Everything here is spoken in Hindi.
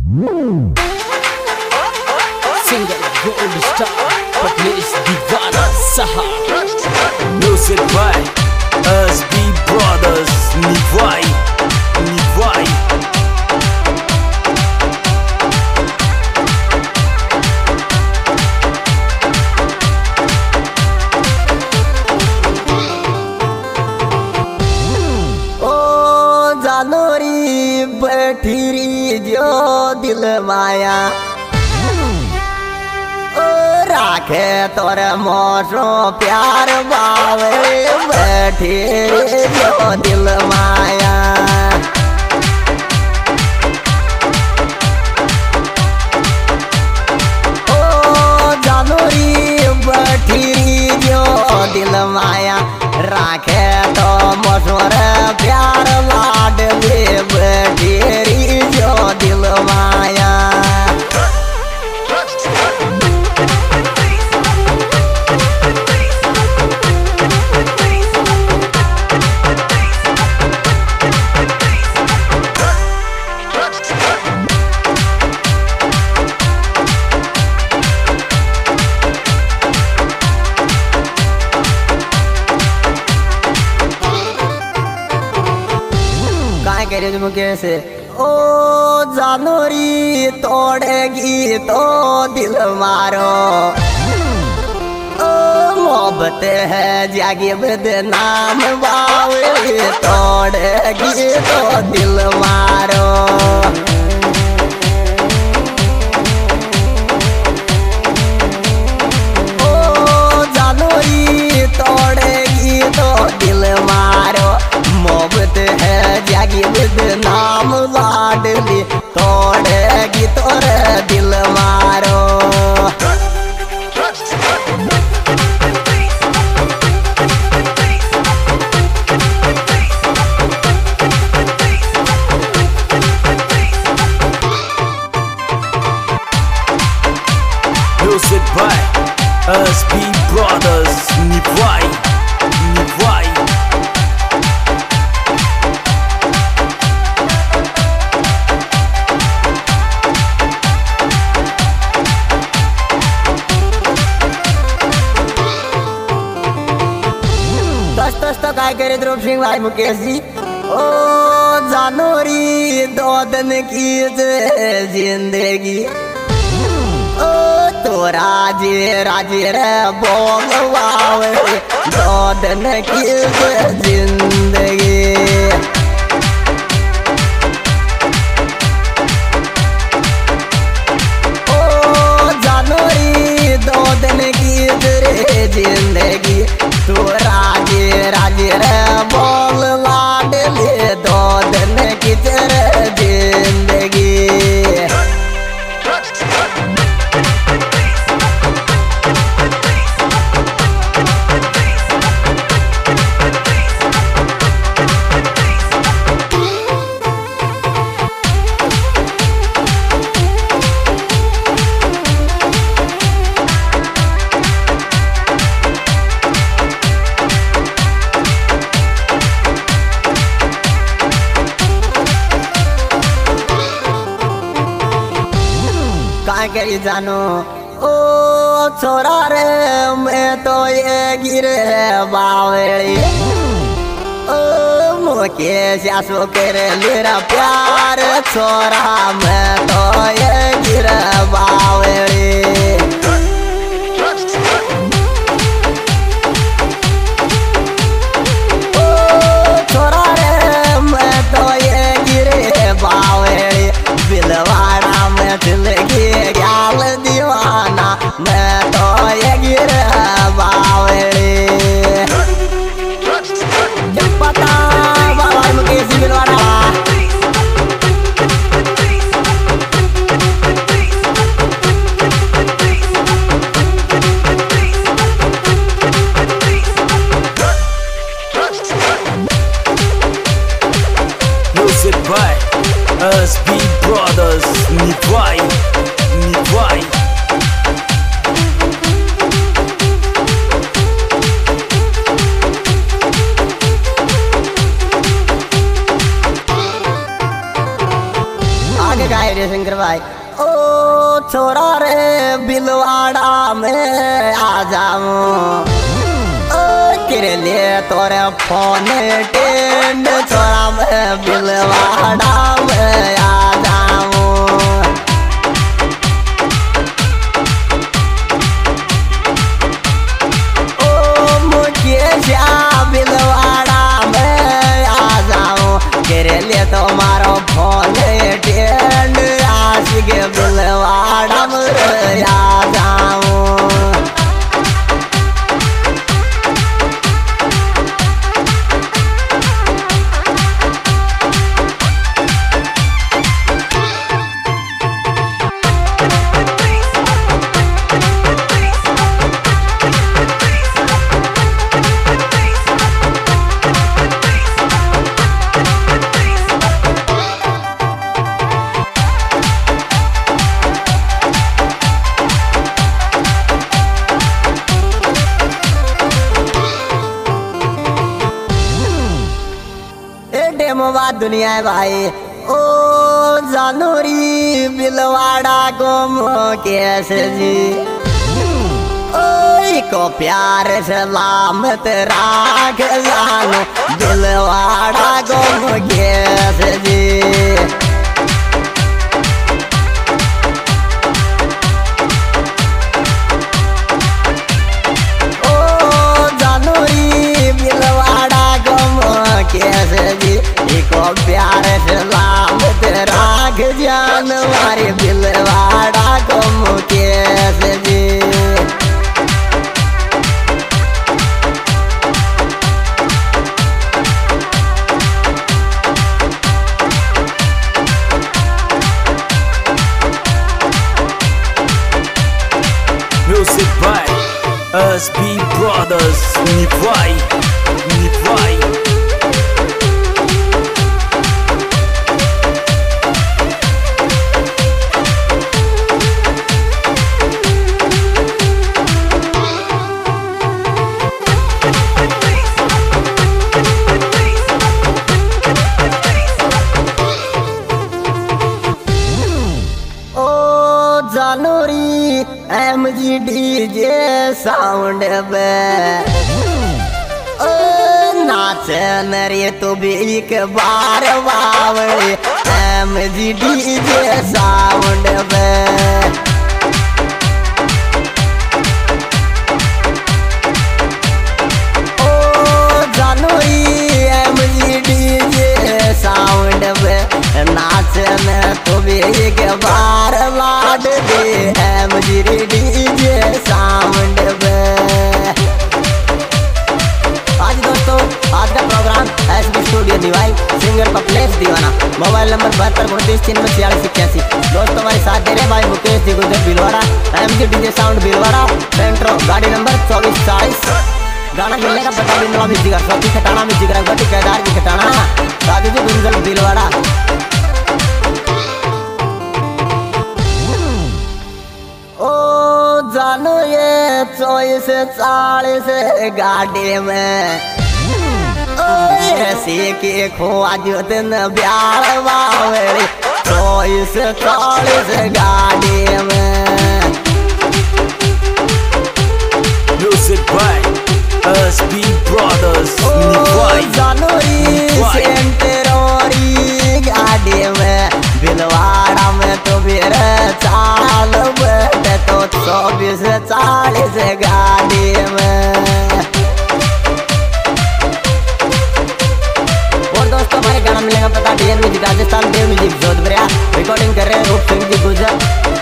Singer Gold Star Patnis Divana Saha. Music by SB Brothers. Nivai बैठीरी जो दिल माया ओ राखे तोर मोसो प्यार बावे बैठीरी जो दिल माया ओ जानोरी बैठीरी जो दिल माया राखे तो मोसोर प्यार लाडली बैठीरी जो दिल माया कैसे ओ जानोरी तोड़ेगी तो दिल मारो ओ मोहब्बत है जागी बदनाम बावली तोड़ेगी तो दिल मारो ओ जानोरी तोड़ेगी तो दिल मारो मोहब्बत है जागी बदनाम लाडली तोड़ेगी तोरे दिल मारो Music by SB Brothers. Nivai तो काय करे ध्रुव सिंह भाई मुकेश जी ओ जानोरी दो दिन की जिंदगी ओ तो राजे रे बोलवावे दो दिन की जिंदगी ओ जानोरी दो दिन की जिंदगी तो राजे रे बोल लाडले दो दिन की तेरे जिंदगी करी जानो ओ छोरा रे मैं तो ये गिरे बावली ओ मोके सासो करे मेरा प्यार छोरा मैं तो ये गिरे बावली मैं तो ये गिरे बावली पता बाबा Mukesh Bhilwara Music by SB Brothers. Nivai आगे गाय रे कर भाई। ओ छोरा रे बिलवाड़ा में आ जाऊं, तेरे लिए तोरे फोन टेंड, छोरा में बिलवाड़ा में आ जाऊं। ओ मुकेश बिलवाड़ा में आ जाऊं, तेरे लिए तुम्हारा फोन टेंड, आशिक बिलवाड़ा में आ जाऊं। बात दुनिया है भाई। ओ जानोरी बिलवाड़ा को कैसे जी, ओ को प्यार से लामत राख जानो, बिलवाड़ा को कैसे जी। ओ जानोरी बिलवाड़ा को कैसे जी, को प्यार से लामत राख जान, हमारे बिलवाड़ा को Mukesh ji. Music by SB Brothers, Nivai, Nivai. जानोरी MG DJ साउंड में नाचे नरे तो भी एक बार बावड़े, MG DJ साउंड में। ओ जानोरी MG DJ साउंड में नाचे न तो भी एक बार लाड दे, MG DJ साउंड में। आज दोस्तों आज का programme SB studio Niwai, singer Kamlesh Deewana, mobile number 72 दोस्तों हमारे साथ दे रहे भाई मुकेश जी गुजर बिलवाड़ा, MG DJ साउंड बिलवाड़ा, पेंट्रो गाड़ी नंबर 2440। गाना मिलने का पता बिंदुआ में जिगर सोती खटाना में जिगर गटी केदार की खटाना, राजू जी गुंजल बिलवाड़ा। जानो ये 2440 गाड़ी में, ऐसे के खोआ जो दिन ब्याह बावड़ी, 2440 गाड़ी में। Music by SB Brothers, Nivai, Janori सेंटरोरी गाड़ी में, बिलवाड़ा में तो मेरे चाल बैठे तो 2440 गाड़ी में। और दोस्तों हमारे गाना मिलेगा पता DN music Rajasthan, Dev music Jodhpur, recording कर रहे हैं रूप सिंह जी गुजर।